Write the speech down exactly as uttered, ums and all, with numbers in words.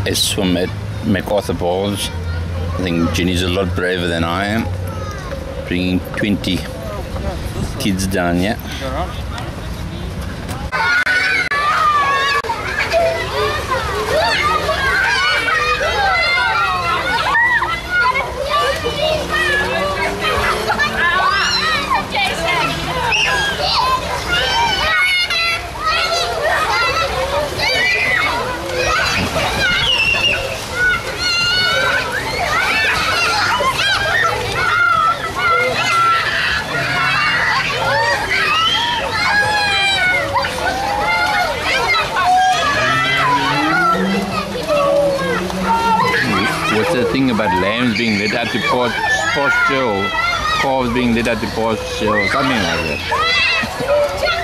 a swim at MacArthur Falls. I think Jenny's a lot braver than I am, bringing twenty kids down here. What's the thing about lambs being led out to pasture or calves being led out to pasture or something like that?